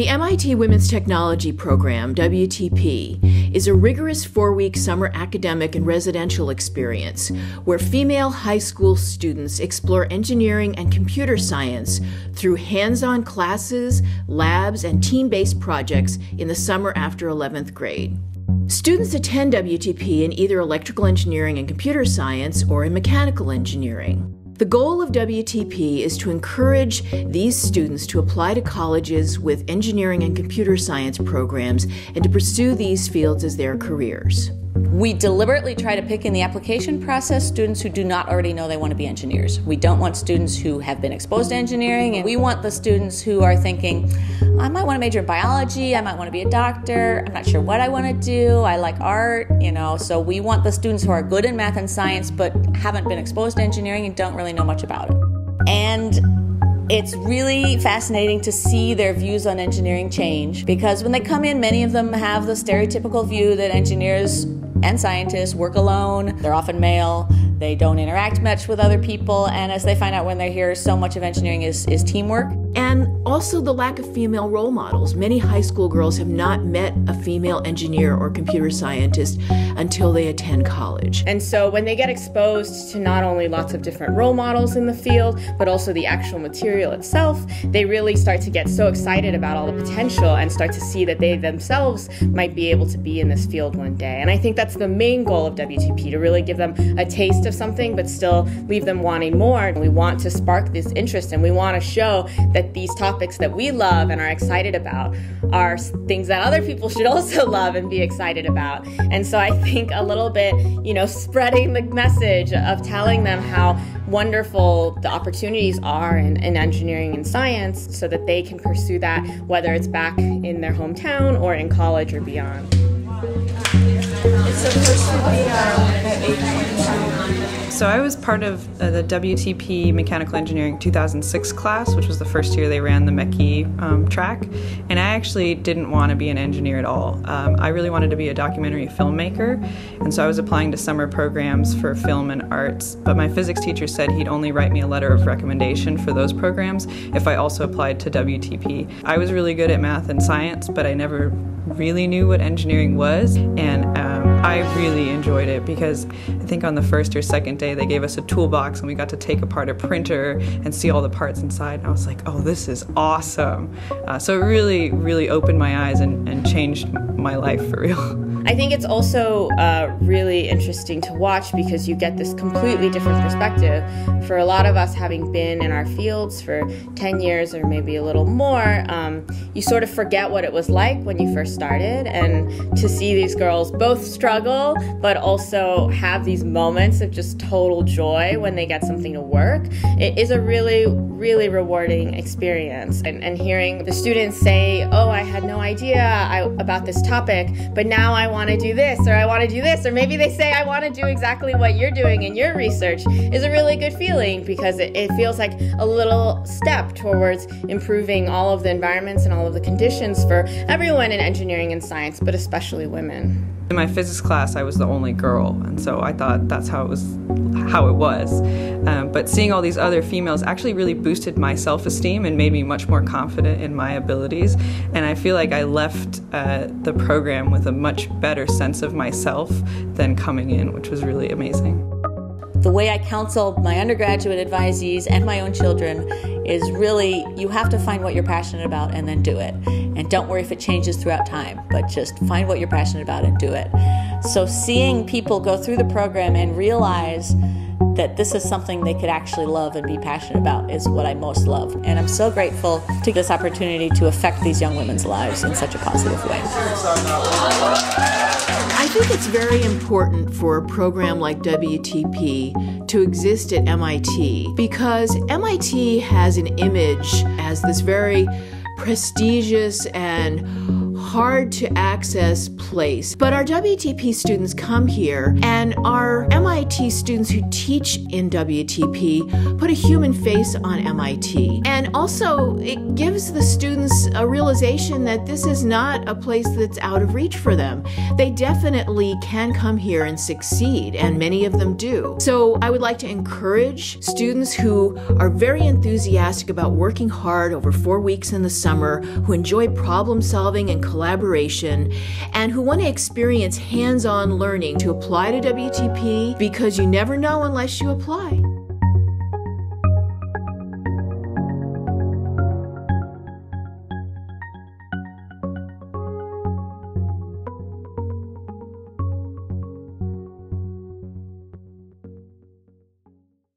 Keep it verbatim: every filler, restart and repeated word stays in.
The M I T Women's Technology Program, W T P, is a rigorous four-week summer academic and residential experience where female high school students explore engineering and computer science through hands-on classes, labs, and team-based projects in the summer after eleventh grade. Students attend W T P in either electrical engineering and computer science or in mechanical engineering. The goal of W T P is to encourage these students to apply to colleges with engineering and computer science programs and to pursue these fields as their careers. We deliberately try to pick in the application process students who do not already know they want to be engineers. We don't want students who have been exposed to engineering, and we want the students who are thinking, I might want to major in biology, I might want to be a doctor, I'm not sure what I want to do, I like art, you know. So we want the students who are good in math and science but haven't been exposed to engineering and don't really know much about it. And it's really fascinating to see their views on engineering change, because when they come in, many of them have the stereotypical view that engineers and scientists work alone, they're often male, they don't interact much with other people, and as they find out when they're here, so much of engineering is, is teamwork. And also the lack of female role models. Many high school girls have not met a female engineer or computer scientist until they attend college. And so when they get exposed to not only lots of different role models in the field, but also the actual material itself, they really start to get so excited about all the potential and start to see that they themselves might be able to be in this field one day. And I think that's the main goal of W T P, to really give them a taste of something, but still leave them wanting more. We want to spark this interest, and we want to show that these topics that we love and are excited about are things that other people should also love and be excited about. And so I think a little bit, you know, spreading the message of telling them how wonderful the opportunities are in, in engineering and science, so that they can pursue that, whether it's back in their hometown or in college or beyond. So I was part of uh, the W T P Mechanical Engineering two thousand six class, which was the first year they ran the Mechie um, track, and I actually didn't want to be an engineer at all. Um, I really wanted to be a documentary filmmaker, and so I was applying to summer programs for film and arts, but my physics teacher said he'd only write me a letter of recommendation for those programs if I also applied to W T P. I was really good at math and science, but I never really knew what engineering was, and um, I really enjoyed it because I think on the first or second day they gave us a toolbox and we got to take apart a printer and see all the parts inside, and I was like, oh, this is awesome. Uh, so it really, really opened my eyes and, and changed my life for real. I think it's also uh, really interesting to watch because you get this completely different perspective. For a lot of us, having been in our fields for ten years or maybe a little more, um, you sort of forget what it was like when you first started, and to see these girls both struggle but also have these moments of just total joy when they get something to work, it is a really, really rewarding experience. And, and hearing the students say, oh, I had no idea I, about this topic, but now I want to do this, or I want to do this, or maybe they say I want to do exactly what you're doing in your research, is a really good feeling, because it, it feels like a little step towards improving all of the environments and all of the conditions for everyone in engineering and science, but especially women. In my physics class, I was the only girl, and so I thought that's how it was. How it was. Um, but seeing all these other females actually really boosted my self-esteem and made me much more confident in my abilities. And I feel like I left uh, the program with a much better sense of myself than coming in, which was really amazing. The way I counsel my undergraduate advisees and my own children is really, you have to find what you're passionate about and then do it. And don't worry if it changes throughout time, but just find what you're passionate about and do it. So seeing people go through the program and realize that this is something they could actually love and be passionate about is what I most love. And I'm so grateful to this opportunity to affect these young women's lives in such a positive way. I think it's very important for a program like W T P to exist at M I T, because M I T has an image as this very prestigious and hard to access place. But our W T P students come here, and our M I T students who teach in W T P put a human face on M I T. And also, it gives the students a realization that this is not a place that's out of reach for them. They definitely can come here and succeed, and many of them do. So I would like to encourage students who are very enthusiastic about working hard over four weeks in the summer, who enjoy problem solving and collaboration, and who want to experience hands-on learning to apply to W T P, because you never know unless you apply.